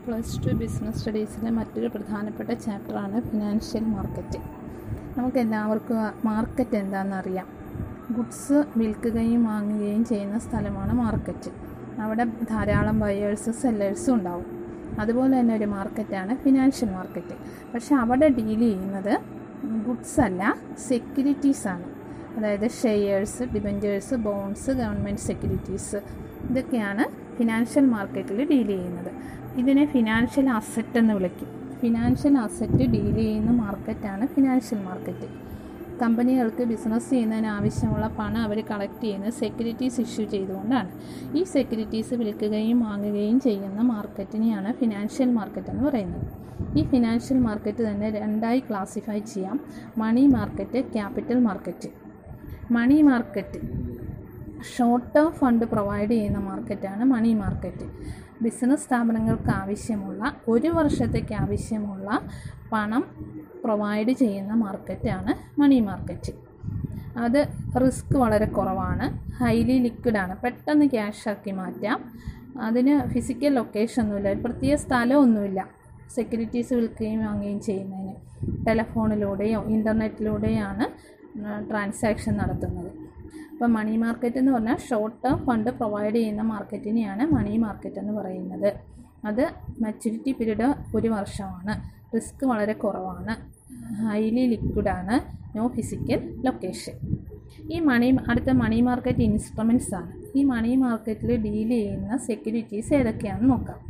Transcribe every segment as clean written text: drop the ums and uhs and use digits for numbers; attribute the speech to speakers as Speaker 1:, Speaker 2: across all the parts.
Speaker 1: +2 business സ്റ്റഡീസിലെ മറ്റൊരു പ്രധാനപ്പെട്ട ചാപ്റ്ററാണ് ഫിനാൻഷ്യൽ മാർക്കറ്റ്. നമുക്കെല്ലാവർക്കും മാർക്കറ്റ് എന്താണെന്നറിയാം. ഗുഡ്സ് വിൽക്കുകയും വാങ്ങുകയും ചെയ്യുന്ന സ്ഥലമാണ് മാർക്കറ്റ്. അവിടെ ധാരാളം ബയേഴ്സും സെല്ലേഴ്സും ഉണ്ടാവും. അതുപോലെ തന്നെ ഒരു മാർക്കറ്റാണ് ഫിനാൻഷ്യൽ മാർക്കറ്റ്. പക്ഷെ അവിടെ ഡീൽ ചെയ്യുന്നത് ഗുഡ്സ് അല്ല, സെക്യൂരിറ്റീസാണ്. അതായത് shares, debentures, bonds, government securities, ഇതൊക്കെയാണ് ഫിനാൻഷ്യൽ മാർക്കറ്റിൽ ഡീൽ ചെയ്യുന്നത്. ഇതിനെ ഫിനാൻഷ്യൽ അസറ്റ് എന്ന് വിളിക്കും. ഫിനാൻഷ്യൽ അസറ്റ് ഡീൽ ചെയ്യുന്ന മാർക്കറ്റാണ് ഫിനാൻഷ്യൽ മാർക്കറ്റ്. കമ്പനികൾക്ക് ബിസിനസ് ചെയ്യുന്നതിന് ആവശ്യമുള്ള പണം അവർ കളക്ട് ചെയ്യുന്നത് സെക്യൂരിറ്റീസ് ഇഷ്യൂ ചെയ്തുകൊണ്ടാണ്. ഈ സെക്യൂരിറ്റീസ് വിൽക്കുകയും വാങ്ങുകയും ചെയ്യുന്ന മാർക്കറ്റിനെയാണ് ഫിനാൻഷ്യൽ മാർക്കറ്റ് എന്ന് പറയുന്നത്. ഈ ഫിനാൻഷ്യൽ മാർക്കറ്റ് തന്നെ രണ്ടായി ക്ലാസിഫൈ ചെയ്യാം: money market, capital market. Money market short term fund provide ചെയ്യുന്ന മാർക്കറ്റാണ് മണി മാർക്കറ്റ്. ബിസിനസ് സ്ഥാപനങ്ങൾക്ക് ആവശ്യമുള്ള ഒരു വർഷത്തേക്ക് ആവശ്യമുള്ള പണം പ്രൊവൈഡ് ചെയ്യുന്ന മാർക്കറ്റാണ് മണി മാർക്കറ്റ്. അത് റിസ്ക് വളരെ കുറവാണ്, ഹൈലി ലിക്വിഡാണ്, പെട്ടെന്ന് ക്യാഷാക്കി മാറ്റാം. അതിന് ഫിസിക്കൽ ലൊക്കേഷൻ ഒന്നുമില്ല, ഒരു പ്രത്യേക സ്ഥലമൊന്നുമില്ല. സെക്യൂരിറ്റീസ് വിൽക്കുകയും വാങ്ങുകയും ചെയ്യുന്നതിന് ടെലഫോണിലൂടെയോ ഇൻ്റർനെറ്റിലൂടെയാണ് ട്രാൻസാക്ഷൻ നടത്തുന്നത്. അപ്പോൾ മണി മാർക്കറ്റ് എന്ന് പറഞ്ഞാൽ ഷോർട്ട് ടേം ഫണ്ട് പ്രൊവൈഡ് ചെയ്യുന്ന മാർക്കറ്റിനെയാണ് മണി മാർക്കറ്റ് എന്ന് പറയുന്നത്. അത് മാച്യൂരിറ്റി പീരീഡ് ഒരു വർഷമാണ്, റിസ്ക് വളരെ കുറവാണ്, ഹൈലി ലിക്വിഡാണ്, നോ ഫിസിക്കൽ ലൊക്കേഷൻ. അടുത്ത മണി മാർക്കറ്റ് ഇൻസ്ട്രുമെൻറ്റ്സ് ആണ്. ഈ മണി മാർക്കറ്റിൽ ഡീൽ ചെയ്യുന്ന സെക്യൂരിറ്റീസ് ഏതൊക്കെയാണെന്ന് നോക്കാം.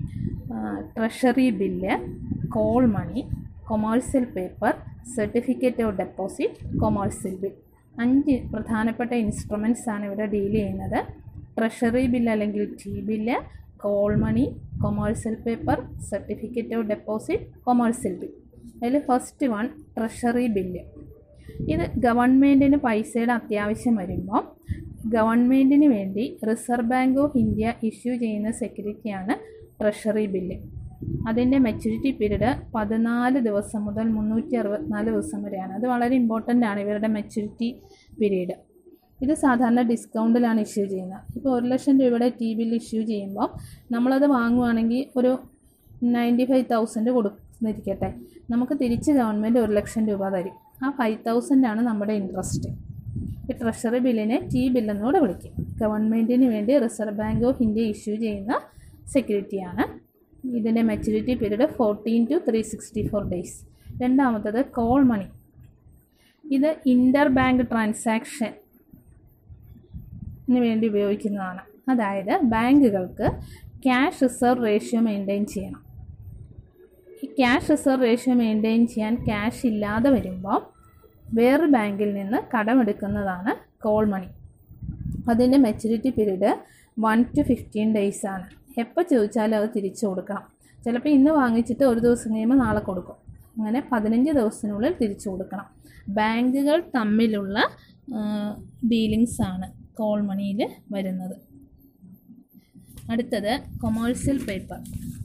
Speaker 1: Treasury bill, call money, commercial paper, certificate of deposit, commercial bill. 5 പ്രധാനപ്പെട്ട ഇൻസ്ട്രുമെൻറ്റ്സ് ആണ് ഇവിടെ ഡീൽ ചെയ്യുന്നത്. ട്രഷറി ബില്ല് അല്ലെങ്കിൽ T bill, call money, commercial paper, certificate of deposit, commercial bill. അതിൽ ഫസ്റ്റ് വൺ ട്രഷറി ബില്ല്. ഇത് ഗവൺമെൻറ്റിന് പൈസയുടെ അത്യാവശ്യം വരുമ്പോൾ ഗവൺമെൻറ്റിന് വേണ്ടി reserve bank of India issue ചെയ്യുന്ന സെക്യൂരിറ്റിയാണ് ട്രഷറി ബില്ല്. അതിൻ്റെ മെച്യൂരിറ്റി പീരീഡ് 14 ദിവസം മുതൽ 364 ദിവസം വരെയാണ്. അത് വളരെ ഇമ്പോർട്ടൻ്റ് ആണ്, ഇവരുടെ മെച്യൂരിറ്റി പീരീഡ്. ഇത് സാധാരണ ഡിസ്കൗണ്ടിലാണ് ഇഷ്യൂ ചെയ്യുന്നത്. ഇപ്പോൾ 1 ലക്ഷം രൂപയുടെ ടി ബില്ല് ഇഷ്യൂ ചെയ്യുമ്പോൾ നമ്മളത് വാങ്ങുവാണെങ്കിൽ ഒരു 95,000 കൊടുക്കുന്നിരിക്കട്ടെ, നമുക്ക് തിരിച്ച് ഗവൺമെൻറ് 1 ലക്ഷം രൂപ തരും. ആ 5,000 ആണ് നമ്മുടെ ഇൻട്രസ്റ്റ്. ഈ ട്രഷറി ബില്ലിനെ ടി ബില്ലെന്നൂടെ വിളിക്കും. ഗവൺമെൻറ്റിന് വേണ്ടി reserve bank of India issue ചെയ്യുന്ന സെക്യൂരിറ്റിയാണ്. ഇതിൻ്റെ മെച്യൂരിറ്റി പീരീഡ് 14 to 364 ഡേയ്സ്. രണ്ടാമത്തത് കോൾ മണി. ഇത് ഇൻ്റർ ബാങ്ക് ട്രാൻസാക്ഷന് വേണ്ടി ഉപയോഗിക്കുന്നതാണ്. അതായത് ബാങ്കുകൾക്ക് ക്യാഷ് റിസർവ് റേഷ്യോ മെയിൻറ്റെയിൻ ചെയ്യണം. ഈ ക്യാഷ് റിസർവ് റേഷ്യോ മെയിൻറ്റെയിൻ ചെയ്യാൻ ക്യാഷ് ഇല്ലാതെ വരുമ്പോൾ വേറെ ബാങ്കിൽ നിന്ന് കടമെടുക്കുന്നതാണ് കോൾ മണി. അതിൻ്റെ മെച്യൂരിറ്റി പീരീഡ് 1 to 15 ഡേയ്സ് ആണ്. എപ്പോൾ ചോദിച്ചാലും അത് തിരിച്ചു കൊടുക്കണം. ചിലപ്പോൾ ഇന്ന് വാങ്ങിച്ചിട്ട് ഒരു ദിവസം കഴിയുമ്പോൾ നാളെ കൊടുക്കും. അങ്ങനെ 15 ദിവസത്തിനുള്ളിൽ തിരിച്ചു കൊടുക്കണം. ബാങ്കുകൾ തമ്മിലുള്ള ഡീലിങ്സ് ആണ് കോൾ മണിയിൽ വരുന്നത്. അടുത്തത് commercial paper.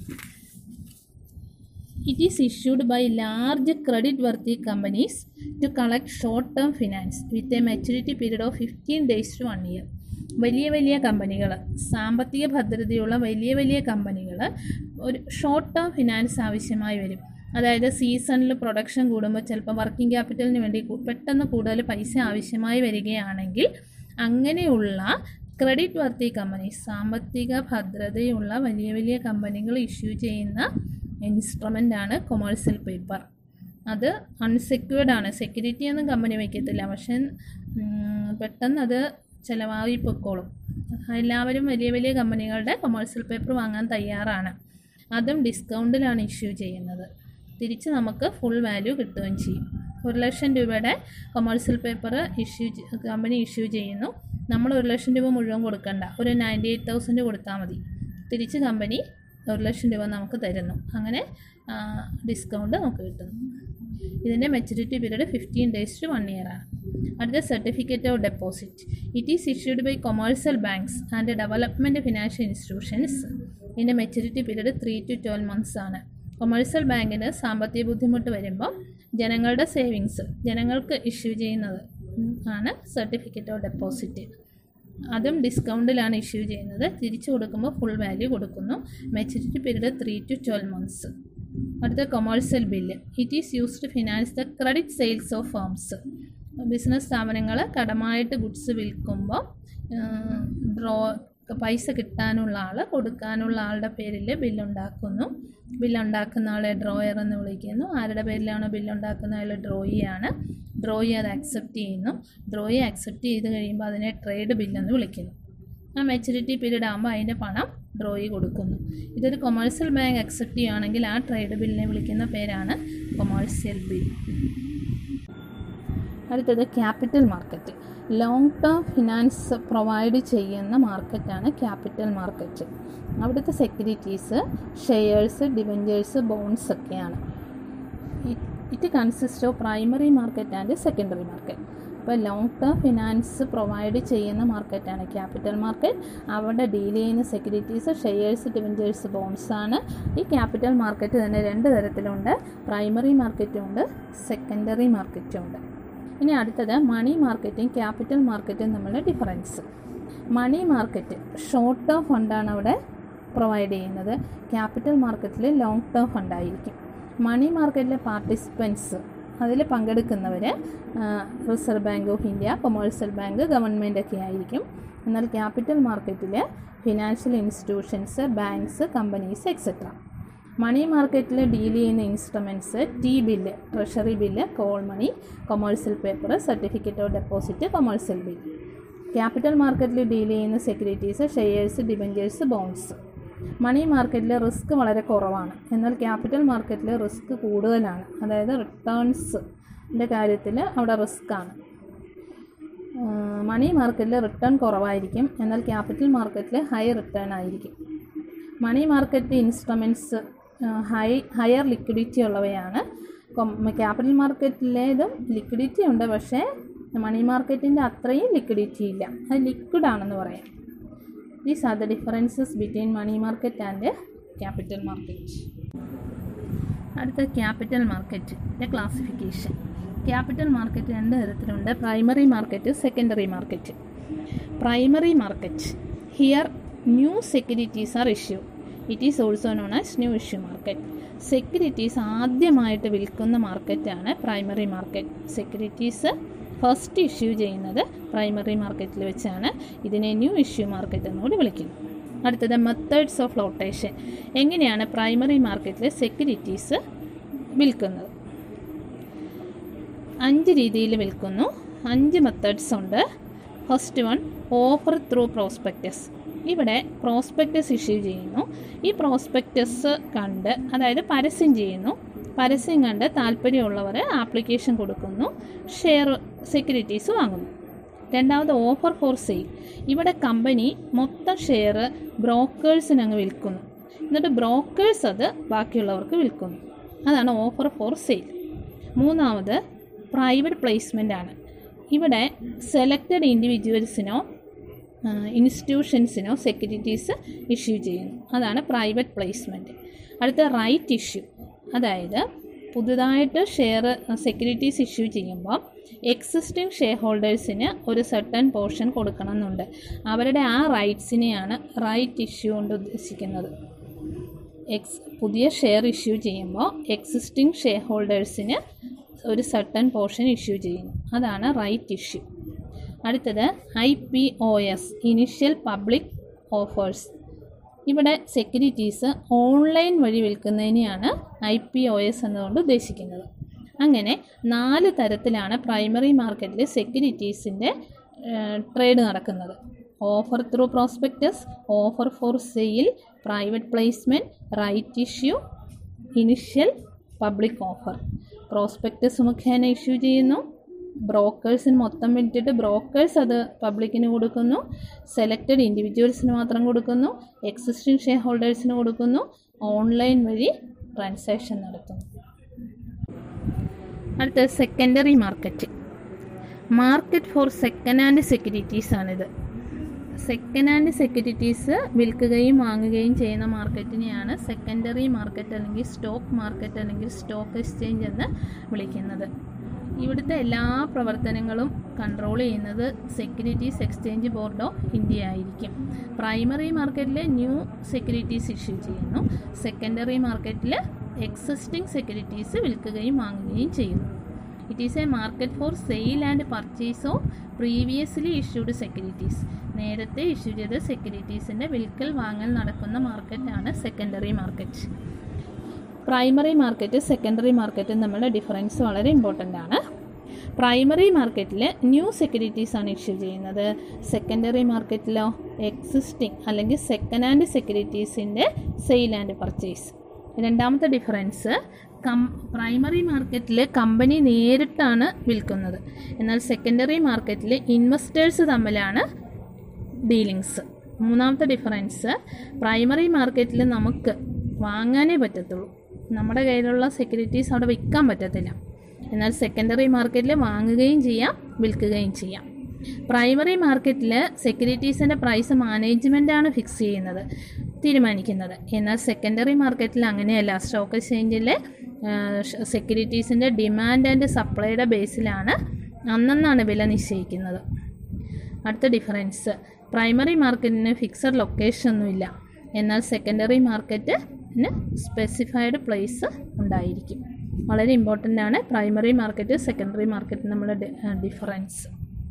Speaker 1: It is issued by large creditworthy companies to collect short term finance with a maturity period of 15 days to 1 year. വലിയ കമ്പനികൾ, സാമ്പത്തിക ഭദ്രതയുള്ള വലിയ കമ്പനികൾ ഒരു ഷോർട്ട് ടേം ഫിനാൻസ് ആവശ്യമായി വരും. അതായത് സീസണിൽ പ്രൊഡക്ഷൻ കൂടുമ്പോൾ ചിലപ്പോൾ വർക്കിംഗ് ക്യാപിറ്റലിന് വേണ്ടി പെട്ടെന്ന് കൂടുതൽ പൈസ ആവശ്യമായി വരികയാണെങ്കിൽ അങ്ങനെയുള്ള ക്രെഡിറ്റ് വർത്തി കമ്പനി, സാമ്പത്തിക ഭദ്രതയുള്ള വലിയ കമ്പനികൾ ഇഷ്യൂ ചെയ്യുന്ന ഇൻസ്ട്രുമെൻ്റാണ് കൊമേഴ്സ്യൽ പേപ്പർ. അത് അൺസെക്യൂർഡ് ആണ്, സെക്യൂരിറ്റി ഒന്നും കമ്പനി വയ്ക്കത്തില്ല, പക്ഷെ പെട്ടെന്ന് അത് ചിലവായി പൊക്കോളും. എല്ലാവരും വലിയ കമ്പനികളുടെ കൊമേഴ്സ്യൽ പേപ്പർ വാങ്ങാൻ തയ്യാറാണ്. അതും ഡിസ്കൗണ്ടിലാണ് ഇഷ്യൂ ചെയ്യുന്നത്. തിരിച്ച് നമുക്ക് ഫുൾ വാല്യൂ കിട്ടുകയും ചെയ്യും. 1 ലക്ഷം രൂപയുടെ കൊമേഴ്സ്യൽ പേപ്പർ കമ്പനി ഇഷ്യൂ ചെയ്യുന്നു. നമ്മൾ 1 ലക്ഷം രൂപ മുഴുവൻ കൊടുക്കണ്ട, ഒരു 98,000 കൊടുത്താൽ മതി. തിരിച്ച് കമ്പനി 1 ലക്ഷം രൂപ നമുക്ക് തരുന്നു. അങ്ങനെ ഡിസ്കൗണ്ട് നമുക്ക് കിട്ടുന്നു. ഇതിൻ്റെ maturity period 15 days to 1 year ആണ്. അടുത്ത certificate of deposit. It is issued by commercial banks and development financial institutions. ഇതിൻ്റെ മെച്യൂരിറ്റി പീരീഡ് 3 to 12 months ആണ്. കൊമേഴ്സ്യൽ ബാങ്കിന് സാമ്പത്തിക ബുദ്ധിമുട്ട് വരുമ്പോൾ ജനങ്ങളുടെ സേവിങ്സ് ജനങ്ങൾക്ക് ഇഷ്യൂ ചെയ്യുന്നത് ആണ് സർട്ടിഫിക്കറ്റ് ഓഫ് ഡെപ്പോസിറ്റ്. അതും ഡിസ്കൗണ്ടിലാണ് ഇഷ്യൂ ചെയ്യുന്നത്. തിരിച്ചു കൊടുക്കുമ്പോൾ ഫുൾ വാല്യൂ കൊടുക്കുന്നു. Maturity period 3 to 12 months. അടുത്ത commercial bill. It is used to finance the credit sales of firms. Business സ്ഥാപനങ്ങൾ കടമായിട്ട് ഗുഡ്സ് വിൽക്കുമ്പോൾ പൈസ കിട്ടാനുള്ള ആൾ കൊടുക്കാനുള്ള ആളുടെ പേരിൽ ബില്ലുണ്ടാക്കുന്നു. ബില്ലുണ്ടാക്കുന്ന ആളെ ഡ്രോയർ എന്ന് വിളിക്കുന്നു. ആരുടെ പേരിലാണോ ബില്ലുണ്ടാക്കുന്ന അയാൾ ഡ്രോയിയാണ്. ഡ്രോയി അത് അക്സെപ്റ്റ് ചെയ്യുന്നു. ഡ്രോയി അക്സെപ്റ്റ് ചെയ്ത് കഴിയുമ്പോൾ അതിനെ ട്രേഡ് ബില്ലെന്ന് വിളിക്കുന്നു. ആ മെച്യൂരിറ്റി പീരീഡ് ആകുമ്പോൾ അതിൻ്റെ പണം ഡ്രോയി കൊടുക്കുന്നു. ഇതൊരു കൊമേഴ്സ്യൽ ബാങ്ക് അക്സെപ്റ്റ് ചെയ്യുകയാണെങ്കിൽ ആ ട്രേഡ് ബില്ലിനെ വിളിക്കുന്ന പേരാണ് കൊമേഴ്സ്യൽ ബിൽ. അടുത്തത് capital market. Long term finance provide ചെയ്യുന്ന മാർക്കറ്റാണ് ക്യാപിറ്റൽ മാർക്കറ്റ്. അവിടുത്തെ സെക്യൂരിറ്റീസ്, ഷെയർസ്, ഡിബഞ്ചേഴ്സ്, ബോൺസ് ഒക്കെയാണ്. It consist of primary market and secondary market. അപ്പോൾ ലോങ് ടേം ഫിനാൻസ് പ്രൊവൈഡ് ചെയ്യുന്ന മാർക്കറ്റാണ് ക്യാപിറ്റൽ മാർക്കറ്റ്. അവിടെ ഡീൽ ചെയ്യുന്ന സെക്യൂരിറ്റീസ്, ഷെയർസ്, ഡിബഞ്ചേഴ്സ്, ബോൺസ് ആണ്. ഈ ക്യാപിറ്റൽ മാർക്കറ്റ് തന്നെ 2 തരത്തിലുണ്ട്. പ്രൈമറി മാർക്കറ്റും ഉണ്ട്, സെക്കൻഡറി മാർക്കറ്റും ഉണ്ട്. ഇനി അടുത്തത് മണി മാർക്കറ്റും ക്യാപിറ്റൽ മാർക്കറ്റും തമ്മിലുള്ള difference. Money market short term ഫണ്ടാണ് അവിടെ പ്രൊവൈഡ് ചെയ്യുന്നത്. ക്യാപിറ്റൽ മാർക്കറ്റിൽ ലോങ് ടേം ഫണ്ടായിരിക്കും. മണി മാർക്കറ്റിലെ പാർട്ടിസിപ്പൻസ്, അതിൽ പങ്കെടുക്കുന്നവർ reserve bank of India, commercial bank, government ഒക്കെ ആയിരിക്കും. എന്നാൽ ക്യാപിറ്റൽ മാർക്കറ്റിൽ financial institutions, banks, companies etcetera. Money മാർക്കറ്റിൽ ഡീൽ ചെയ്യുന്ന instruments T bill, treasury bill, call money, commercial paper, certificate of deposit, commercial bill. Capital മാർക്കറ്റിൽ deal ചെയ്യുന്ന securities, shares, debentures, bonds. Money മാർക്കറ്റിൽ risk വളരെ കുറവാണ്. എന്നാൽ ക്യാപിറ്റൽ മാർക്കറ്റിൽ റിസ്ക് കൂടുതലാണ്. അതായത് റിട്ടേൺസിൻ്റെ കാര്യത്തിൽ അവിടെ റിസ്ക്കാണ്. മണി മാർക്കറ്റിൽ റിട്ടേൺ കുറവായിരിക്കും. എന്നാൽ ക്യാപിറ്റൽ മാർക്കറ്റിൽ ഹൈ റിട്ടേൺ ആയിരിക്കും. Money market instruments higher liquidity ഉള്ളവയാണ്. ക്യാപിറ്റൽ മാർക്കറ്റിലേതും ലിക്വിഡിറ്റി ഉണ്ട്, പക്ഷേ മണി മാർക്കറ്റിൻ്റെ അത്രയും ലിക്വിഡിറ്റി ഇല്ല. അത് ലിക്വിഡാണെന്ന് പറയാം. These are the differences between money market and capital market. അടുത്ത ക്യാപിറ്റൽ മാർക്കറ്റിൻ്റെ ക്ലാസിഫിക്കേഷൻ. ക്യാപിറ്റൽ മാർക്കറ്റ് 2 തരത്തിലുണ്ട്. Primary market, secondary market. Primary market, here new securities are issue. It is also known as new issue market. Securities ആദ്യമായിട്ട് വിൽക്കുന്ന മാർക്കറ്റാണ് primary market. Securities first issue ചെയ്യുന്നത് primary മാർക്കറ്റിൽ വെച്ചാണ്. ഇതിനെ ന്യൂ ഇഷ്യൂ മാർക്കറ്റ് എന്നുകൂടി വിളിക്കുന്നു. അടുത്തത് മെത്തേഡ്സ് ഓഫ് ഫ്ലോട്ടേഷൻ. എങ്ങനെയാണ് പ്രൈമറി മാർക്കറ്റിൽ സെക്യൂരിറ്റീസ് വിൽക്കുന്നത്? 5 രീതിയിൽ വിൽക്കുന്നു. 5 മെത്തേഡ്സ് ഉണ്ട്. First one, offer through prospectus. ഇവിടെ പ്രോസ്പെക്ടസ് ഇഷ്യൂ ചെയ്യുന്നു. ഈ പ്രോസ്പെക്ടസ് കണ്ട്, അതായത് പരസ്യം ചെയ്യുന്നു. പരസ്യം കണ്ട് താല്പര്യമുള്ളവർ ആപ്ലിക്കേഷൻ കൊടുക്കുന്നു, ഷെയർ സെക്യൂരിറ്റീസ് വാങ്ങുന്നു. രണ്ടാമത് ഓഫർ ഫോർ സെയിൽ. ഇവിടെ കമ്പനി മൊത്തം ഷെയർ ബ്രോക്കേഴ്സിന് അങ്ങ് വിൽക്കുന്നു. എന്നിട്ട് ബ്രോക്കേഴ്സ് അത് ബാക്കിയുള്ളവർക്ക് വിൽക്കുന്നു. അതാണ് ഓഫർ ഫോർ സെയിൽ. മൂന്നാമത് പ്രൈവറ്റ് പ്ലേസ്മെൻ്റ് ആണ്. ഇവിടെ സെലക്റ്റഡ് ഇൻഡിവിജ്വൽസിനോ ഇൻസ്റ്റിറ്റ്യൂഷൻസിനോ സെക്യൂരിറ്റീസ് ഇഷ്യൂ ചെയ്യുന്നു. അതാണ് പ്രൈവറ്റ് പ്ലേസ്മെൻറ്റ്. അടുത്ത റൈറ്റ് ഇഷ്യൂ. അതായത് പുതുതായിട്ട് ഷെയർ സെക്യൂരിറ്റീസ് ഇഷ്യൂ ചെയ്യുമ്പോൾ എക്സിസ്റ്റിംഗ് ഷെയർ ഹോൾഡേഴ്സിന് ഒരു സർട്ടൺ പോർഷൻ കൊടുക്കണമെന്നുണ്ട്. അവരുടെ ആ റൈറ്റ്സിനെയാണ് റൈറ്റ് ഇഷ്യൂ കൊണ്ട് ഉദ്ദേശിക്കുന്നത്. പുതിയ ഷെയർ ഇഷ്യൂ ചെയ്യുമ്പോൾ എക്സിസ്റ്റിംഗ് ഷെയർ ഹോൾഡേഴ്സിന് ഒരു സർട്ടൺ പോർഷൻ ഇഷ്യൂ ചെയ്യുന്നു. അതാണ് റൈറ്റ് ഇഷ്യൂ. അടുത്തത് IPOs, ഇനിഷ്യൽ പബ്ലിക് ഓഫേഴ്സ്. ഇവിടെ സെക്യൂരിറ്റീസ് ഓൺലൈൻ വഴി വിൽക്കുന്നതിനെയാണ് IPOs എന്നുകൊണ്ട് ഉദ്ദേശിക്കുന്നത്. അങ്ങനെ 4 തരത്തിലാണ് പ്രൈമറി മാർക്കറ്റിൽ സെക്യൂരിറ്റീസിൻ്റെ ട്രേഡ് നടക്കുന്നത്. Offer through prospectus, offer for sale, private placement, right issue, initial public offer. Prospectus മുഖേന ഇഷ്യൂ ചെയ്യുന്നു. ബ്രോക്കേഴ്സിന് മൊത്തം വിറ്റിട്ട് ബ്രോക്കേഴ്സ് അത് പബ്ലിക്കിന് കൊടുക്കുന്നു. സെലക്റ്റഡ് ഇൻഡിവിജ്വൽസിന് മാത്രം കൊടുക്കുന്നു. എക്സിസ്റ്റിംഗ് ഷെയർ ഹോൾഡേഴ്സിന് കൊടുക്കുന്നു. ഓൺലൈൻ വഴി ട്രാൻസാക്ഷൻ നടത്തുന്നു. അടുത്ത secondary market. Market for second hand securities ആണിത്. സെക്കൻഡ് ഹാൻഡ് സെക്യൂരിറ്റീസ് വിൽക്കുകയും വാങ്ങുകയും ചെയ്യുന്ന മാർക്കറ്റിനെയാണ് സെക്കൻഡറി മാർക്കറ്റ് അല്ലെങ്കിൽ സ്റ്റോക്ക് മാർക്കറ്റ് അല്ലെങ്കിൽ സ്റ്റോക്ക് എക്സ്ചേഞ്ച് എന്ന് വിളിക്കുന്നത്. ഇവിടുത്തെ എല്ലാ പ്രവർത്തനങ്ങളും കൺട്രോൾ ചെയ്യുന്നത് securities exchange board of India ആയിരിക്കും. പ്രൈമറി മാർക്കറ്റിൽ ന്യൂ സെക്യൂരിറ്റീസ് ഇഷ്യൂ ചെയ്യുന്നു. സെക്കൻഡറി മാർക്കറ്റിൽ എക്സിസ്റ്റിംഗ് സെക്യൂരിറ്റീസ് വിൽക്കുകയും വാങ്ങുകയും ചെയ്യുന്നു. It is a market for sale and purchase of previously issued securities. നേരത്തെ ഇഷ്യൂ ചെയ്ത സെക്യൂരിറ്റീസിൻ്റെ വിൽക്കൽ വാങ്ങൽ നടക്കുന്ന മാർക്കറ്റാണ് secondary market. Primary market secondary മാർക്കറ്റും തമ്മിലുള്ള ഡിഫറൻസ് വളരെ ഇമ്പോർട്ടൻ്റ് ആണ്. പ്രൈമറി മാർക്കറ്റിൽ ന്യൂ സെക്യൂരിറ്റീസ് ആണ് ഇഷ്യൂ ചെയ്യുന്നത്. സെക്കൻഡറി മാർക്കറ്റിലോ എക്സിസ്റ്റിംഗ് അല്ലെങ്കിൽ സെക്കൻഡ് ഹാൻഡ് സെക്യൂരിറ്റീസിൻ്റെ സെയിൽ ആൻഡ് പർച്ചേസ്. രണ്ടാമത്തെ ഡിഫറൻസ്, പ്രൈമറി മാർക്കറ്റിൽ കമ്പനി നേരിട്ടാണ് വിൽക്കുന്നത്, എന്നാൽ സെക്കൻഡറി മാർക്കറ്റിൽ ഇൻവെസ്റ്റേഴ്സ് തമ്മിലാണ് ഡീലിങ്സ്. മൂന്നാമത്തെ ഡിഫറൻസ്, പ്രൈമറി മാർക്കറ്റിൽ നമുക്ക് വാങ്ങാനേ പറ്റത്തുള്ളൂ, നമ്മുടെ കയ്യിലുള്ള സെക്യൂരിറ്റീസ് അവിടെ വിൽക്കാൻ പറ്റത്തില്ല. എന്നാൽ സെക്കൻഡറി മാർക്കറ്റിൽ വാങ്ങുകയും ചെയ്യാം, വിൽക്കുകയും ചെയ്യാം. പ്രൈമറി മാർക്കറ്റിൽ സെക്യൂരിറ്റീസിൻ്റെ പ്രൈസ് മാനേജ്മെൻറ്റാണ് ഫിക്സ് ചെയ്യുന്നത്, തീരുമാനിക്കുന്നത്. എന്നാൽ സെക്കൻഡറി മാർക്കറ്റിൽ അങ്ങനെയല്ല. സ്റ്റോക്ക് എക്സ്ചേഞ്ചിലെ സെക്യൂരിറ്റീസിൻ്റെ ഡിമാൻഡ് ആൻഡ് സപ്ലൈയുടെ ബേസിലാണ് അന്നാണ് വില നിശ്ചയിക്കുന്നത്. അടുത്ത ഡിഫറൻസ്, പ്രൈമറി മാർക്കറ്റിന് ഫിക്സഡ് ലൊക്കേഷൻ ഒന്നുമില്ല, എന്നാൽ സെക്കൻഡറി മാർക്കറ്റിന് സ്പെസിഫൈഡ് പ്ലേസ് ഉണ്ടായിരിക്കും. വളരെ ഇമ്പോർട്ടൻ്റ് ആണ് പ്രൈമറി മാർക്കറ്റ് സെക്കൻഡറി മാർക്കറ്റ് നമ്മുടെ ഡിഫറൻസ്.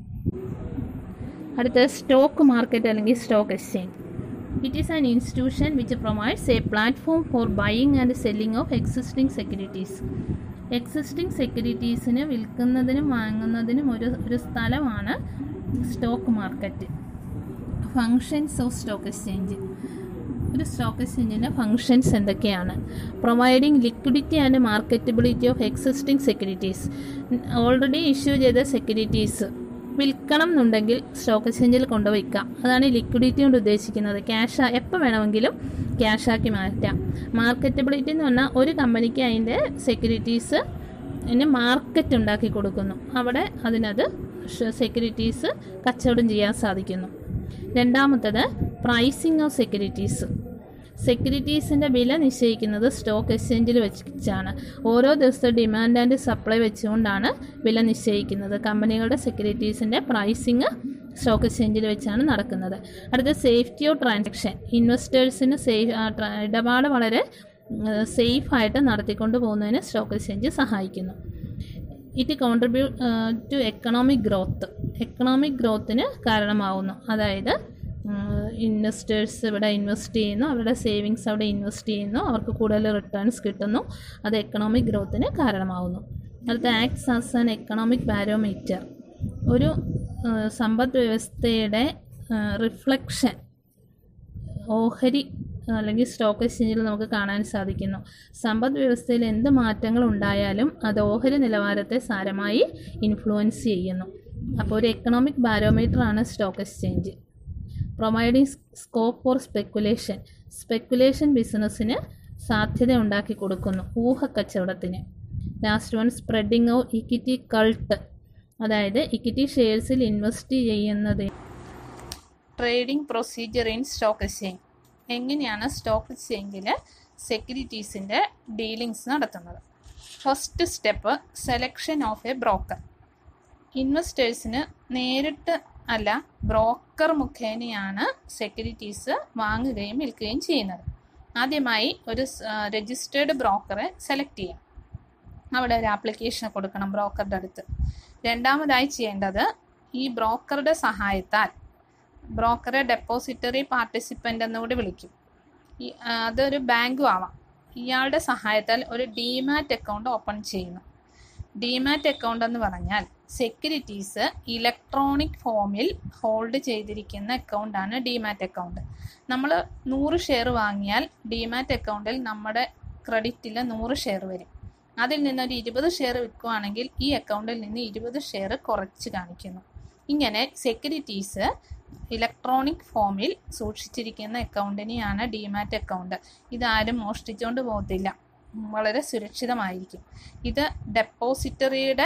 Speaker 1: അടുത്ത സ്റ്റോക്ക് മാർക്കറ്റ് അല്ലെങ്കിൽ stock exchange. It is an institution which provides a platform for buying and selling of existing securities. Existing സെക്യൂരിറ്റീസിന് വിൽക്കുന്നതിനും വാങ്ങുന്നതിനും ഒരു സ്ഥലമാണ് stock market. Functions of stock exchange. ഒരു stock എക്സ്ചേഞ്ചിൻ്റെ ഫങ്ഷൻസ് എന്തൊക്കെയാണ്? Providing liquidity and marketability of existing securities. Already issue ചെയ്ത securities വിൽക്കണം എന്നുണ്ടെങ്കിൽ സ്റ്റോക്ക് എക്സ്ചേഞ്ചിൽ കൊണ്ടുവയ്ക്കാം. അതാണ് ലിക്വിഡിറ്റി കൊണ്ട് ഉദ്ദേശിക്കുന്നത്. ക്യാഷ് എപ്പോൾ വേണമെങ്കിലും ക്യാഷാക്കി മാറ്റാം. മാർക്കറ്റബിലിറ്റി എന്ന് പറഞ്ഞാൽ ഒരു കമ്പനിക്ക് അതിൻ്റെ സെക്യൂരിറ്റീസ് മാർക്കറ്റ് ഉണ്ടാക്കി കൊടുക്കുന്നു, അവിടെ അതിനത് സെക്യൂരിറ്റീസ് കച്ചവടം ചെയ്യാൻ സാധിക്കുന്നു. രണ്ടാമത്തത് പ്രൈസിങ് ഓഫ് സെക്യൂരിറ്റീസ്. സെക്യൂരിറ്റീസിൻ്റെ വില നിശ്ചയിക്കുന്നത് സ്റ്റോക്ക് എക്സ്ചേഞ്ചിൽ വെച്ചാണ്. ഓരോ ദിവസത്തെ ഡിമാൻഡ് ആൻഡ് സപ്ലൈ വെച്ചുകൊണ്ടാണ് വില നിശ്ചയിക്കുന്നത്. കമ്പനികളുടെ സെക്യൂരിറ്റീസിൻ്റെ പ്രൈസിങ് സ്റ്റോക്ക് എക്സ്ചേഞ്ചിൽ വെച്ചാണ് നടക്കുന്നത്. അടുത്ത സേഫ്റ്റി ഓഫ് ട്രാൻസാക്ഷൻ. ഇൻവെസ്റ്റേഴ്സിന് ഇടപാട് വളരെ സേഫായിട്ട് നടത്തിക്കൊണ്ട് പോകുന്നതിന് സ്റ്റോക്ക് എക്സ്ചേഞ്ച് സഹായിക്കുന്നു. It contribute to economic growth. Economic ഗ്രോത്തിന് കാരണമാവുന്നു. അതായത് ഇൻവെസ്റ്റേഴ്സ് ഇവിടെ ഇൻവെസ്റ്റ് ചെയ്യുന്നു, അവരുടെ സേവിങ്സ് അവിടെ ഇൻവെസ്റ്റ് ചെയ്യുന്നു, അവർക്ക് കൂടുതൽ റിട്ടേൺസ് കിട്ടുന്നു, അത് എക്കണോമിക് ഗ്രോത്തിന് കാരണമാവുന്നു. അടുത്ത acts as an economic barometer. ഒരു സമ്പദ് വ്യവസ്ഥയുടെ റിഫ്ലക്ഷൻ ഓഹരി അല്ലെങ്കിൽ സ്റ്റോക്ക് എക്സ്ചേഞ്ചിൽ നമുക്ക് കാണാൻ സാധിക്കുന്നു. സമ്പദ് വ്യവസ്ഥയിൽ എന്ത് മാറ്റങ്ങൾ ഉണ്ടായാലും അത് ഓഹരി നിലവാരത്തെ സാരമായി ഇൻഫ്ലുവൻസ് ചെയ്യുന്നു. അപ്പോൾ ഒരു എക്കണോമിക് ബാരോമീറ്ററാണ് stock exchange. Providing scope for speculation. Speculation ബിസിനസ്സിന് സാധ്യത ഉണ്ടാക്കി കൊടുക്കുന്നു, ഊഹക്കച്ചവടത്തിന്. Last one, spreading of equity cult. അതായത് ഇക്വിറ്റി ഷെയർസിൽ ഇൻവെസ്റ്റ് ചെയ്യുന്നത്. Trading procedure in stock exchange. എങ്ങനെയാണ് സ്റ്റോക്ക് എക്സ്ചേഞ്ചിൽ സെക്യൂരിറ്റീസിൻ്റെ ഡീലിങ്സ് നടത്തുന്നത്? First step, selection of a broker. ഇൻവെസ്റ്റേഴ്സിന് നേരിട്ട് അല്ല, ബ്രോക്കർ മുഖേനയാണ് സെക്യൂരിറ്റീസ് വാങ്ങുകയും വിൽക്കുകയും ചെയ്യുന്നത്. ആദ്യമായി ഒരു രജിസ്റ്റേർഡ് ബ്രോക്കറെ സെലക്ട് ചെയ്യാം. അവിടെ ഒരു ആപ്ലിക്കേഷൻ കൊടുക്കണം ബ്രോക്കറുടെ അടുത്ത്. രണ്ടാമതായി ചെയ്യേണ്ടത്, ഈ ബ്രോക്കറുടെ സഹായത്താൽ, ബ്രോക്കറെ ഡെപ്പോസിറ്ററി പാർട്ടിസിപ്പൻ്റ് എന്നുകൂടി വിളിക്കും, അതൊരു ബാങ്കും ആവാം, ഇയാളുടെ സഹായത്താൽ ഒരു ഡിമാറ്റ് അക്കൗണ്ട് ഓപ്പൺ ചെയ്യുന്നു. ഡിമാറ്റ് അക്കൗണ്ട് എന്ന് പറഞ്ഞാൽ സെക്യൂരിറ്റീസ് ഇലക്ട്രോണിക് ഫോമിൽ ഹോൾഡ് ചെയ്തിരിക്കുന്ന അക്കൗണ്ടാണ് ഡിമാറ്റ് അക്കൗണ്ട്. നമ്മൾ 100 ഷെയർ വാങ്ങിയാൽ ഡിമാറ്റ് അക്കൗണ്ടിൽ നമ്മുടെ ക്രെഡിറ്റിൽ 100 ഷെയർ വരും. അതിൽ നിന്നൊരു 20 ഷെയർ വിൽക്കുകയാണെങ്കിൽ ഈ അക്കൗണ്ടിൽ നിന്ന് 20 ഷെയർ കുറച്ച് കാണിക്കുന്നു. ഇങ്ങനെ സെക്യൂരിറ്റീസ് ഇലക്ട്രോണിക് ഫോമിൽ സൂക്ഷിച്ചിരിക്കുന്ന അക്കൗണ്ടിനെയാണ് ഡിമാറ്റ് അക്കൗണ്ട്. ഇതാരും മോഷ്ടിച്ചുകൊണ്ട് പോകത്തില്ല, വളരെ സുരക്ഷിതമായിരിക്കും. ഇത് ഡെപ്പോസിറ്ററിയുടെ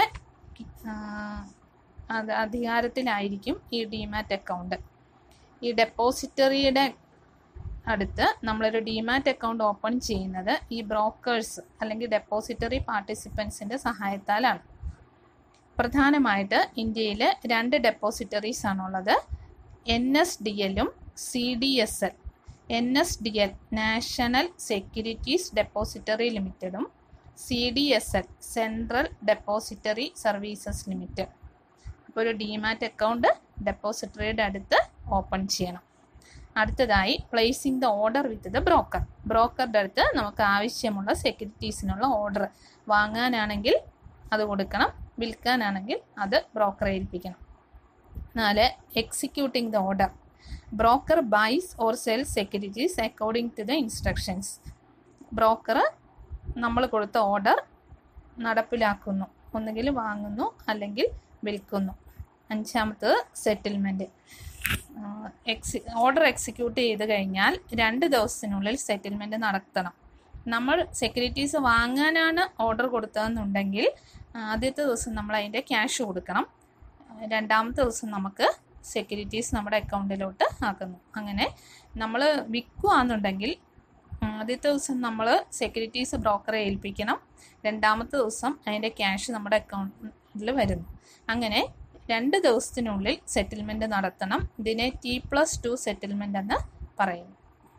Speaker 1: അധികാരത്തിലായിരിക്കും ഈ ഡിമാറ്റ് അക്കൗണ്ട്. ഈ ഡെപ്പോസിറ്ററിയുടെ അടുത്ത് നമ്മളൊരു ഡിമാറ്റ് അക്കൗണ്ട് ഓപ്പൺ ചെയ്യുന്നത് ഈ ബ്രോക്കേഴ്സ് അല്ലെങ്കിൽ ഡെപ്പോസിറ്ററി പാർട്ടിസിപ്പൻസിൻ്റെ സഹായത്താലാണ്. പ്രധാനമായിട്ട് ഇന്ത്യയിൽ 2 ഡെപ്പോസിറ്ററീസ് ആണുള്ളത്. NSDLും CDSL. NSDL national securities depository ലിമിറ്റഡും CDSL central depository services limited. അപ്പോൾ ഒരു ഡിമാറ്റ് അക്കൗണ്ട് ഡെപ്പോസിറ്ററിയുടെ അടുത്ത് ഓപ്പൺ ചെയ്യണം. അടുത്തതായി placing the order with the broker. ബ്രോക്കറുടെ അടുത്ത് നമുക്ക് ആവശ്യമുള്ള സെക്യൂരിറ്റീസിനുള്ള ഓർഡർ വാങ്ങാനാണെങ്കിൽ അത് കൊടുക്കണം, വിൽക്കാനാണെങ്കിൽ അത് ബ്രോക്കറെ ഏൽപ്പിക്കണം. 4. Executing the order. Broker buys or sell securities according to the instructions. Broker നമ്മൾ കൊടുത്ത ഓർഡർ നടപ്പിലാക്കുന്നു, ഒന്നുകിൽ വാങ്ങുന്നു അല്ലെങ്കിൽ വിൽക്കുന്നു. 5. സെറ്റിൽമെൻറ്റ്. ഓർഡർ എക്സിക്യൂട്ട് ചെയ്ത് കഴിഞ്ഞാൽ 2 ദിവസത്തിനുള്ളിൽ സെറ്റിൽമെൻറ്റ് നടത്തണം. നമ്മൾ സെക്യൂരിറ്റീസ് വാങ്ങാനാണ് ഓർഡർ കൊടുത്തതെന്നുണ്ടെങ്കിൽ ആദ്യത്തെ ദിവസം നമ്മൾ അതിൻ്റെ ക്യാഷ് കൊടുക്കണം. 2ാമത്തെ ദിവസം നമുക്ക് സെക്യൂരിറ്റീസ് നമ്മുടെ അക്കൗണ്ടിലോട്ട് ആക്കുന്നു. അങ്ങനെ നമ്മൾ വിൽക്കുകയാണെന്നുണ്ടെങ്കിൽ ആദ്യത്തെ ദിവസം നമ്മൾ സെക്യൂരിറ്റീസ് ബ്രോക്കറെ ഏൽപ്പിക്കണം, 2ാമത്തെ ദിവസം അതിൻ്റെ ക്യാഷ് നമ്മുടെ അക്കൗണ്ടിൽ വരുന്നു. അങ്ങനെ 2 ദിവസത്തിനുള്ളിൽ സെറ്റിൽമെൻറ്റ് നടത്തണം. ഇതിനെ T+2 സെറ്റിൽമെൻറ്റ് എന്ന് പറയുന്നു.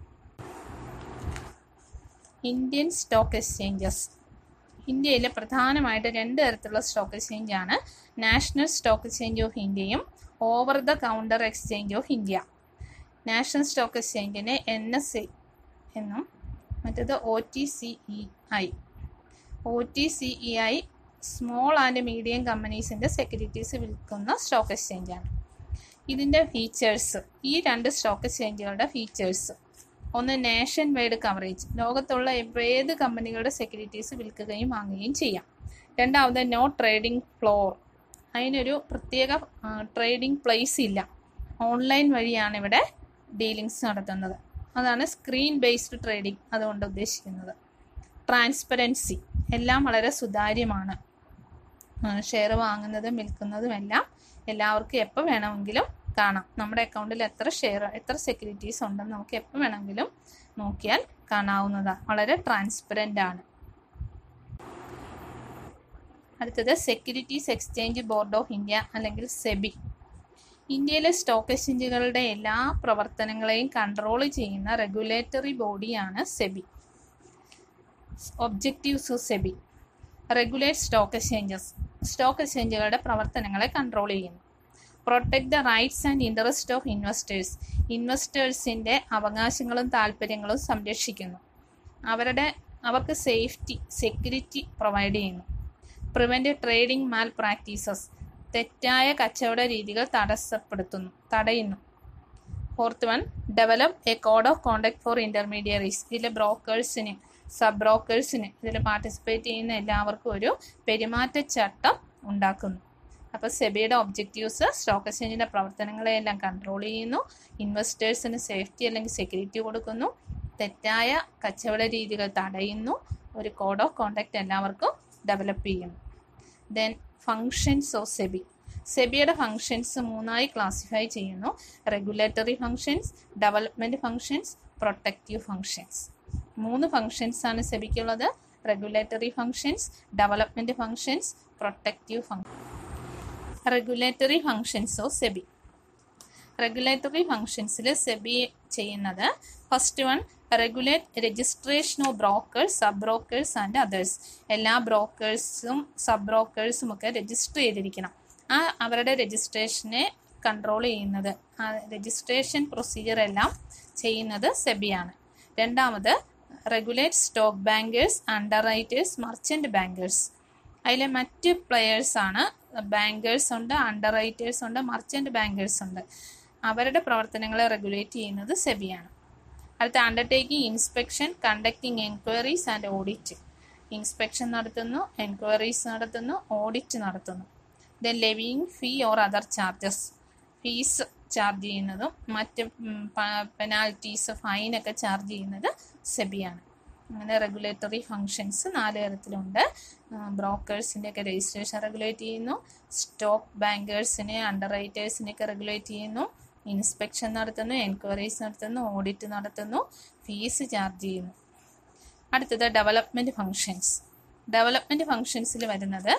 Speaker 1: Indian stock exchanges. ഇന്ത്യയിൽ പ്രധാനമായിട്ട് 2 തരത്തിലുള്ള സ്റ്റോക്ക് എക്സ്ചേഞ്ചാണ്. നാഷണൽ സ്റ്റോക്ക് എക്സ്ചേഞ്ച് ഓഫ് ഇന്ത്യയും over the counter exchange of India. National stock എക്സ്ചേഞ്ചിനെ NSE എന്നും മറ്റേത് OTCEI. OTCEI small and medium കമ്പനീസിൻ്റെ സെക്യൂരിറ്റീസ് വിൽക്കുന്ന സ്റ്റോക്ക് എക്സ്ചേഞ്ചാണ്. ഇതിൻ്റെ ഫീച്ചേഴ്സ്, ഈ 2 സ്റ്റോക്ക് എക്സ്ചേഞ്ചുകളുടെ ഫീച്ചേഴ്സ്: 1. Nation wide coverage. ലോകത്തുള്ള ഏത് കമ്പനികളുടെ സെക്യൂരിറ്റീസ് വിൽക്കുകയും വാങ്ങുകയും ചെയ്യാം. 2. No trading floor. അതിനൊരു പ്രത്യേക ട്രേഡിംഗ് പ്ലേസ് ഇല്ല. ഓൺലൈൻ വഴിയാണ് ഇവിടെ ഡീലിങ്സ് നടത്തുന്നത്. അതാണ് സ്ക്രീൻ ബേസ്ഡ് ട്രേഡിംഗ് അതുകൊണ്ട് ഉദ്ദേശിക്കുന്നത്. ട്രാൻസ്പെറൻസി. എല്ലാം വളരെ സുതാര്യമാണ്. ഷെയർ വാങ്ങുന്നതും വിൽക്കുന്നതും എല്ലാം എല്ലാവർക്കും എപ്പോൾ വേണമെങ്കിലും കാണാം. നമ്മുടെ അക്കൗണ്ടിൽ എത്ര സെക്യൂരിറ്റീസ് ഉണ്ടെന്ന് നമുക്ക് എപ്പോൾ വേണമെങ്കിലും നോക്കിയാൽ കാണാവുന്നതാണ്. വളരെ ട്രാൻസ്പെറൻ്റ് ആണ്. അടുത്തത് securities exchange board of India അല്ലെങ്കിൽ സെബി. ഇന്ത്യയിലെ സ്റ്റോക്ക് എക്സ്ചേഞ്ചുകളുടെ എല്ലാ പ്രവർത്തനങ്ങളെയും കൺട്രോൾ ചെയ്യുന്ന റെഗുലേറ്ററി ബോഡിയാണ് SEBI. Objectives of SEBI: regulate stock exchanges. Stock എക്സ്ചേഞ്ചുകളുടെ പ്രവർത്തനങ്ങളെ കൺട്രോൾ ചെയ്യുന്നു. Protect the rights and interest of investors. ഇൻവെസ്റ്റേഴ്സിൻ്റെ അവകാശങ്ങളും താല്പര്യങ്ങളും സംരക്ഷിക്കുന്നു. അവർക്ക് സെക്യൂരിറ്റി പ്രൊവൈഡ് ചെയ്യുന്നു. Prevent trading malpractices. തെറ്റായ കച്ചവട രീതികൾ തടയുന്നു. 4th develop a code of conduct for intermediaries. ഇതിലെ ബ്രോക്കേഴ്സിന്, സബ് ബ്രോക്കേഴ്സിന്, ഇതിൽ പാർട്ടിസിപ്പേറ്റ് ചെയ്യുന്ന എല്ലാവർക്കും ഒരു പെരുമാറ്റച്ചട്ടം ഉണ്ടാക്കുന്നു. അപ്പോൾ സെബിയുടെ ഒബ്ജക്റ്റീവ്സ് സ്റ്റോക്ക് എക്സ്ചേഞ്ചിൻ്റെ പ്രവർത്തനങ്ങളെയെല്ലാം കൺട്രോൾ ചെയ്യുന്നു, ഇൻവെസ്റ്റേഴ്സിന് സേഫ്റ്റി അല്ലെങ്കിൽ സെക്യൂരിറ്റി കൊടുക്കുന്നു, തെറ്റായ കച്ചവട രീതികൾ തടയുന്നു, ഒരു കോഡ് ഓഫ് കോണ്ടക്ട് എല്ലാവർക്കും ഡെവലപ്പ് ചെയ്യുന്നു. Then functions of SEBI. സെബിയുടെ ഫങ്ഷൻസ് 3ആയി ക്ലാസിഫൈ ചെയ്യുന്നു: regulatory functions, development functions, protective functions. 3 ഫങ്ഷൻസാണ് സെബിക്കുള്ളത്: regulatory functions, development functions, protective functions. Regulatory functions of SEBI. Regulatory ഫങ്ഷൻസിൽ സെബി ചെയ്യുന്നത്: first regulate registration of brokers, sub brokers and others. എല്ലാ ബ്രോക്കേഴ്സും sub ബ്രോക്കേഴ്സും ഒക്കെ രജിസ്റ്റർ ചെയ്തിരിക്കണം. അവരുടെ രജിസ്ട്രേഷനെ കൺട്രോൾ ചെയ്യുന്നത്, രജിസ്ട്രേഷൻ പ്രൊസീജിയർ എല്ലാം ചെയ്യുന്നത് സെബിയാണ്. 2. Regulate stock bankers, underwriters, merchant bankers. അതിലെ മറ്റ് പ്ലെയേഴ്സാണ്. ബാങ്കേഴ്സ് ഉണ്ട്, അണ്ടർ റൈറ്റേഴ്സ് ഉണ്ട്, മർച്ചൻ്റ് ബാങ്കേഴ്സ് ഉണ്ട്. അവരുടെ പ്രവർത്തനങ്ങളെ റെഗുലേറ്റ് ചെയ്യുന്നത് സെബിയാണ്. അടുത്ത undertaking inspection, conducting enquiries and audit. Inspection നടത്തുന്നു, എൻക്വയറീസ് നടത്തുന്നു, ഓഡിറ്റ് നടത്തുന്നു. Then levying fee or other charges. Fees charge ചെയ്യുന്നതും മറ്റ് പെനാൽറ്റീസ്, ഫൈനൊക്കെ ചാർജ് ചെയ്യുന്നത് സെബിയാണ്. അങ്ങനെ റെഗുലേറ്ററി ഫങ്ഷൻസ് 4 തരത്തിലുണ്ട്. ബ്രോക്കേഴ്സിൻ്റെയൊക്കെ രജിസ്ട്രേഷൻ റെഗുലേറ്റ് ചെയ്യുന്നു, സ്റ്റോക്ക് ബാങ്കേഴ്സിനെ, അണ്ടർ റൈറ്റേഴ്സിനെയൊക്കെ റെഗുലേറ്റ് ചെയ്യുന്നു, ഇൻസ്പെക്ഷൻ നടത്തുന്നു, എൻക്വയറീസ് നടത്തുന്നു, ഓഡിറ്റ് നടത്തുന്നു, ഫീസ് ചാർജ് ചെയ്യുന്നു. അടുത്തത് ഡെവലപ്മെൻറ്റ് ഫങ്ഷൻസ്. ഡെവലപ്മെൻറ്റ് ഫങ്ഷൻസിൽ വരുന്നത്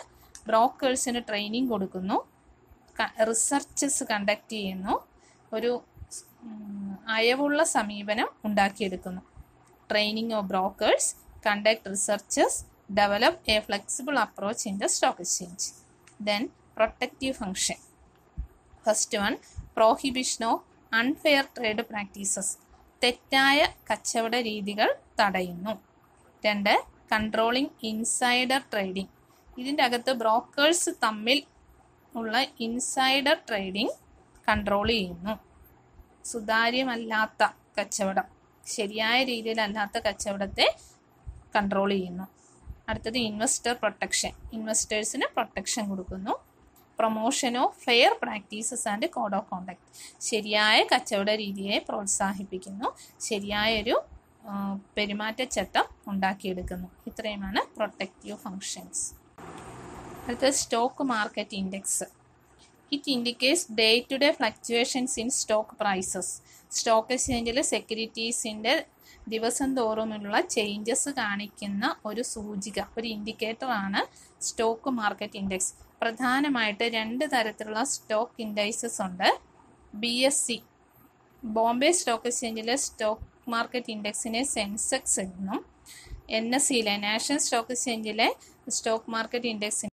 Speaker 1: ബ്രോക്കേഴ്സിന് ട്രെയിനിങ് കൊടുക്കുന്നു, റിസർച്ചസ് കണ്ടക്ട് ചെയ്യുന്നു, ഒരു അയവുള്ള സമീപനം ഉണ്ടാക്കിയെടുക്കുന്നു. Training of brokers, conduct researches, develop a flexible approach in the stock exchange. Then protective function. First one, prohibition of unfair trade practices. തെറ്റായ കച്ചവട രീതികൾ തടയുന്നു. 2, കൺട്രോളിംഗ് ഇൻസൈഡർ ട്രേഡിംഗ്. ഇതിൻ്റെ അകത്ത് ബ്രോക്കേഴ്സ് തമ്മിൽ ഉള്ള ഇൻസൈഡർ ട്രേഡിംഗ് കൺട്രോൾ ചെയ്യുന്നു. സുതാര്യമല്ലാത്ത കച്ചവടം, ശരിയായ രീതിയിലല്ലാത്ത കച്ചവടത്തെ കൺട്രോൾ ചെയ്യുന്നു. അടുത്തത് ഇൻവെസ്റ്റർ പ്രൊട്ടക്ഷൻ. ഇൻവെസ്റ്റേഴ്സിന് പ്രൊട്ടക്ഷൻ കൊടുക്കുന്നു. Promotion of fair practices and code of conduct. ശരിയായ കച്ചവട രീതിയെ പ്രോത്സാഹിപ്പിക്കുന്നു, ശരിയായൊരു പെരുമാറ്റച്ചട്ടം ഉണ്ടാക്കിയെടുക്കുന്നു. ഇത്രയുമാണ് പ്രൊട്ടക്റ്റീവ് ഫങ്ഷൻസ്. അടുത്തത് stock market index. It indicates day to day fluctuations in stock prices. Stock എക്സ്ചേഞ്ചിൽ സെക്യൂരിറ്റീസിൻ്റെ ദിവസം തോറുമുള്ള ചേഞ്ചസ് കാണിക്കുന്ന ഒരു സൂചിക, ഒരു ഇൻഡിക്കേറ്ററാണ് സ്റ്റോക്ക് മാർക്കറ്റ് ഇൻഡെക്സ്. പ്രധാനമായിട്ട് 2 തരത്തിലുള്ള സ്റ്റോക്ക് ഇൻഡെക്സസ് ഉണ്ട്. BSE, ബോംബെ സ്റ്റോക്ക് എക്സ്ചേഞ്ചിലെ സ്റ്റോക്ക് മാർക്കറ്റ് ഇൻഡെക്സിനെ സെൻസെക്സ് എന്നും, NSE, നാഷണൽ സ്റ്റോക്ക് എക്സ്ചേഞ്ചിലെ സ്റ്റോക്ക് മാർക്കറ്റ് ഇൻഡെക്സിനെ